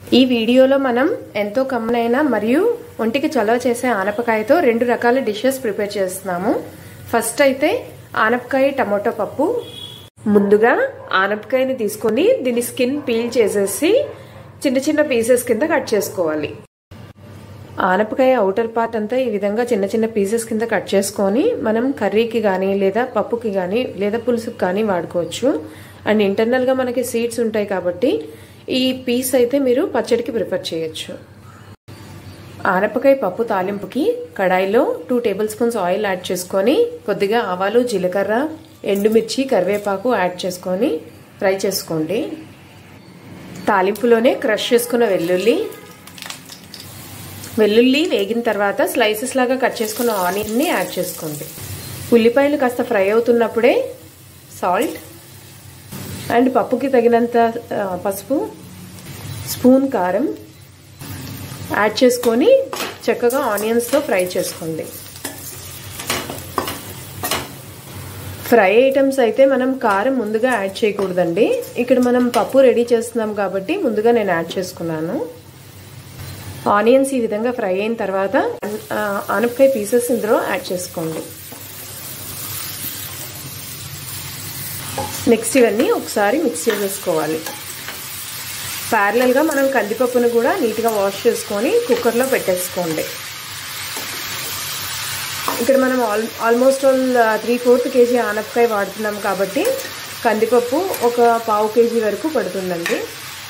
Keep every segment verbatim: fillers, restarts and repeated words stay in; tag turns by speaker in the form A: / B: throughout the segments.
A: ఈ వీడియోలో మనం ఎంతో కమ్మనైన మరియు ఒంటికి చలవ చేసే ఆనపకాయతో రెండు రకాల డిషెస్ ప్రిపేర్ చేస్తున్నాము. ఫస్ట్ అయితే ఆనపకాయ టమాటో పప్పు. ముందుగా ఆనపకాయని తీసుకొని దీని స్కిన్ పీల్ చేసేసి చిన్న చిన్న పీసెస్ కింద కట్ చేసుకోవాలి. ఆనపకాయ అవుటర్ పార్ట్ అంతా ఈ విధంగా చిన్న చిన్న పీసెస్ కింద కట్ చేసుకొని మనం కర్రీకి కానీ లేదా పప్పుకి కానీ లేదా పులుసుకి కానీ వాడుకోవచ్చు. అండ్ ఇంటర్నల్గా మనకి సీడ్స్ ఉంటాయి కాబట్టి ఈ పీస్ అయితే మీరు పచ్చడికి ప్రిపేర్ చేయొచ్చు. ఆనపకాయ పప్పు తాలింపుకి కడాయిలో two table spoons oil add చేసుకొని కొద్దిగా ఆవాలు, జీలకర్ర, ఎండుమిర్చి, కరివేపాకు యాడ్ చేసుకొని ఫ్రై చేసుకోండి. తాలింపులోనే క్రష్ చేసుకున్న వెల్లుల్లి వెల్లుల్లి వేగిన తర్వాత స్లైసెస్ లాగా కట్ చేసుకున్న ఆనియన్ని యాడ్ చేసుకోండి. ఉల్లిపాయలు కాస్త ఫ్రై అవుతున్నప్పుడే సాల్ట్ అండ్ పప్పుకి తగినంత పసుపు, స్పూన్ కారం యాడ్ చేసుకొని చక్కగా ఆనియన్స్తో ఫ్రై చేసుకోండి. ఫ్రై ఐటమ్స్ అయితే మనం కారం ముందుగా యాడ్ చేయకూడదండి. ఇక్కడ మనం పప్పు రెడీ చేస్తున్నాం కాబట్టి ముందుగా నేను యాడ్ చేసుకున్నాను. ఆనియన్స్ ఈ విధంగా ఫ్రై అయిన తర్వాత ఆనపకాయ పీసెస్ ఇందులో యాడ్ చేసుకోండి. నెక్స్ట్ ఇవన్నీ ఒకసారి మిక్స్ చేసేసుకోవాలి. ప్యారలల్గా మనం కందిపప్పును కూడా నీట్గా వాష్ చేసుకొని కుక్కర్లో పెట్టేసుకోండి. ఇక్కడ మనం all almost all three fourth KG ఆనపకాయ వాడుతున్నాం కాబట్టి కందిపప్పు ఒక పావు కేజీ వరకు పడుతుందండి.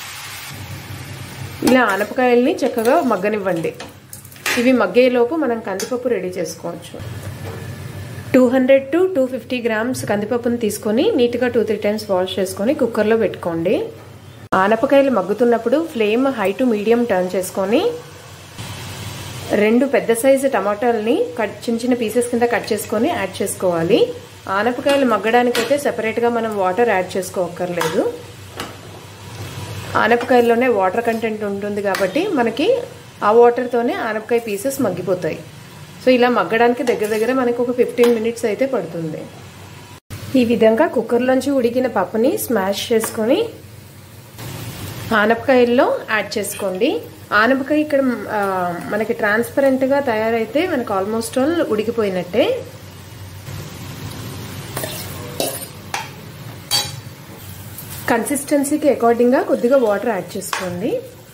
A: ఇలా ఆనపకాయల్ని చక్కగా మగ్గనివ్వండి. ఇవి మగ్గేలోపు మనం కందిపప్పు రెడీ చేసుకోవచ్చు. Two hundred to two fifty grams కందిపప్పును తీసుకొని నీట్గా టూ త్రీ టైమ్స్ వాష్ చేసుకొని కుక్కర్లో పెట్టుకోండి. ఆనపకాయలు మగ్గుతున్నప్పుడు flame high to medium turn చేసుకొని రెండు పెద్ద సైజు టమాటాలని కట్ చిన్న చిన్న పీసెస్ కింద కట్ చేసుకొని యాడ్ చేసుకోవాలి. ఆనపకాయలు మగ్గడానికైతే సెపరేట్గా మనం వాటర్ యాడ్ చేసుకోవక్కర్లేదు. ఆనపకాయల్లోనే వాటర్ కంటెంట్ ఉంటుంది కాబట్టి మనకి ఆ వాటర్తోనే ఆనపకాయ పీసెస్ మగ్గిపోతాయి. సో ఇలా మగ్గడానికి దగ్గర దగ్గర మనకు ఒక ఫిఫ్టీన్ మినిట్స్ అయితే పడుతుంది. ఈ విధంగా కుక్కర్లోంచి ఉడికిన పప్పుని స్మాష్ చేసుకొని ఆనపకాయల్లో యాడ్ చేసుకోండి. ఆనపకాయ ఇక్కడ మనకి ట్రాన్స్పరెంట్గా తయారైతే మనకు ఆల్మోస్ట్ ఆల్ ఉడికిపోయినట్టే. కన్సిస్టెన్సీకి అకార్డింగ్గా కొద్దిగా వాటర్ యాడ్ చేసుకోండి.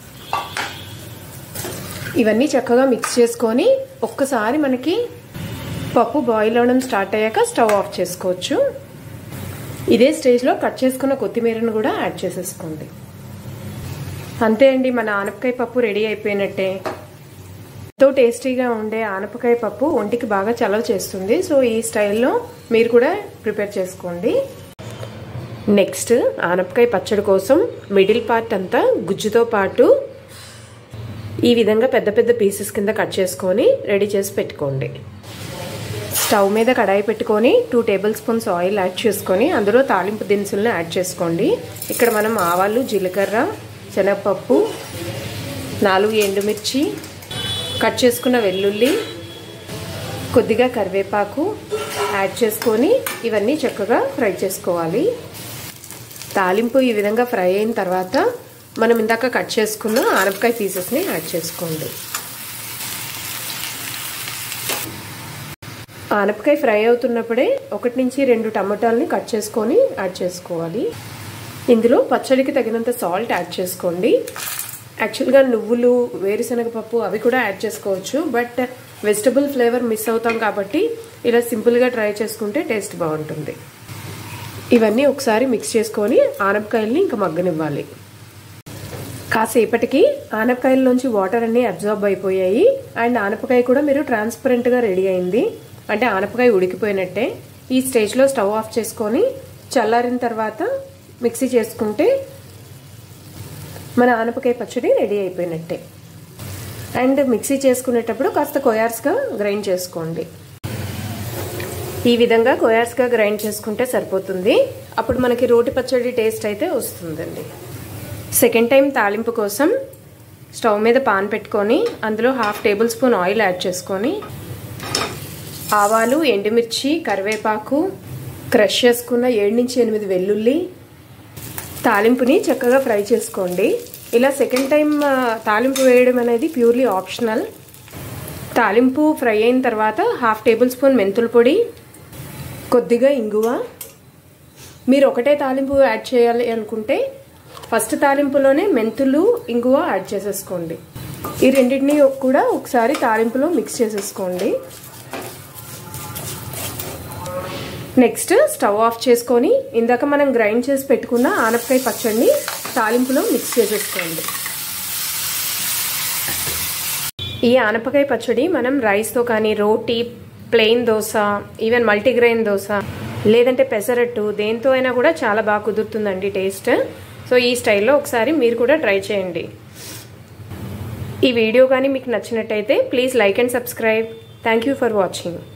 A: ఇవన్నీ చక్కగా మిక్స్ చేసుకొని ఒక్కసారి మనకి పప్పు బాయిల్ అవడం స్టార్ట్ అయ్యాక స్టవ్ ఆఫ్ చేసుకోవచ్చు. ఇదే స్టేజ్లో కట్ చేసుకున్న కొత్తిమీరను కూడా యాడ్ చేసేసుకోండి. అంతే అండి, మన ఆనపకాయ పప్పు రెడీ అయిపోయినట్టే. ఎంతో టేస్టీగా ఉండే ఆనపకాయ పప్పు ఒంటికి బాగా చలవ చేస్తుంది. సో ఈ స్టైల్లో మీరు కూడా ప్రిపేర్ చేసుకోండి. నెక్స్ట్ ఆనపకాయ పచ్చడి కోసం మిడిల్ పార్ట్ అంతా గుజ్జుతో పాటు ఈ విధంగా పెద్ద పెద్ద పీసెస్ కింద కట్ చేసుకొని రెడీ చేసి పెట్టుకోండి. స్టవ్ మీద కడాయి పెట్టుకొని two table spoons oil add చేసుకొని అందులో తాలింపు దినుసులను యాడ్ చేసుకోండి. ఇక్కడ మనం ఆవాలు, జీలకర్ర, శనగపప్పు, నాలుగు ఎండుమిర్చి, కట్ చేసుకున్న వెల్లుల్లి, కొద్దిగా కరివేపాకు యాడ్ చేసుకొని ఇవన్నీ చక్కగా ఫ్రై చేసుకోవాలి. తాలింపు ఈ విధంగా ఫ్రై అయిన తర్వాత మనం ఇందాక కట్ చేసుకున్న ఆనపకాయ పీసెస్ని యాడ్ చేసుకోండి. ఆనపకాయ ఫ్రై అవుతున్నప్పుడే ఒకటి నుంచి రెండు టమాటాలని కట్ చేసుకొని యాడ్ చేసుకోవాలి. ఇందులో పచ్చడికి తగినంత సాల్ట్ యాడ్ చేసుకోండి. యాక్చువల్గా నువ్వులు, వేరుశనగపప్పు అవి కూడా యాడ్ చేసుకోవచ్చు. బట్ వెజిటబుల్ ఫ్లేవర్ మిస్ అవుతాం కాబట్టి ఇలా సింపుల్గా ట్రై చేసుకుంటే టేస్ట్ బాగుంటుంది. ఇవన్నీ ఒకసారి మిక్స్ చేసుకొని ఆనపకాయల్ని ఇంకా మగ్గనివ్వాలి. కాసేపటికి ఆనపకాయల్లోంచి వాటర్ అన్నీ అబ్జార్బ్ అయిపోయాయి అండ్ ఆనపకాయ కూడా మీరు ట్రాన్స్పరెంట్గా రెడీ అయింది. అంటే ఆనపకాయ ఉడికిపోయినట్టే. ఈ స్టేజ్లో స్టవ్ ఆఫ్ చేసుకొని చల్లారిన తర్వాత మిక్సీ చేసుకుంటే మన ఆనపకాయ పచ్చడి రెడీ అయిపోయినట్టే. అండ్ మిక్సీ చేసుకునేటప్పుడు కాస్త కొయార్స్గా గ్రైండ్ చేసుకోండి. ఈ విధంగా కొయార్స్గా గ్రైండ్ చేసుకుంటే సరిపోతుంది. అప్పుడు మనకి రోటి పచ్చడి టేస్ట్ అయితే వస్తుందండి. సెకండ్ టైం తాలింపు కోసం స్టవ్ మీద పాన్ పెట్టుకొని అందులో half table spoon oil add చేసుకొని ఆవాలు, ఎండుమిర్చి, కరివేపాకు, క్రష్ చేసుకున్న ఏడు నుంచి ఎనిమిది వెల్లుల్లి, తాలింపుని చక్కగా ఫ్రై చేసుకోండి. ఇలా సెకండ్ టైం తాలింపు వేయడం అనేది ప్యూర్లీ ఆప్షనల్. తాలింపు ఫ్రై అయిన తర్వాత హాఫ్ టేబుల్ స్పూన్ మెంతుల పొడి, కొద్దిగా ఇంగువ. మీరు ఒకటే తాలింపు యాడ్ చేయాలి అనుకుంటే ఫస్ట్ తాలింపులోనే మెంతులు ఇంగువ యాడ్ చేసేసుకోండి. ఈ రెండింటిని కూడా ఒకసారి తాలింపులో మిక్స్ చేసేసుకోండి. నెక్స్ట్ స్టవ్ ఆఫ్ చేసుకొని ఇందాక మనం గ్రైండ్ చేసి పెట్టుకున్న ఆనపకాయ పచ్చడిని తాలింపులో మిక్స్ చేసేసుకోండి. ఈ ఆనపకాయ పచ్చడి మనం రైస్తో కానీ, రోటీ, plain dosa, even multigrain dosa, లేదంటే పెసరట్టు, దేంతో అయినా కూడా చాలా బాగా కుదురుతుందండి టేస్ట్. సో ఈ స్టైల్లో ఒకసారి మీరు కూడా ట్రై చేయండి. ఈ వీడియో కానీ మీకు నచ్చినట్టయితే please like and subscribe. Thank you for watching.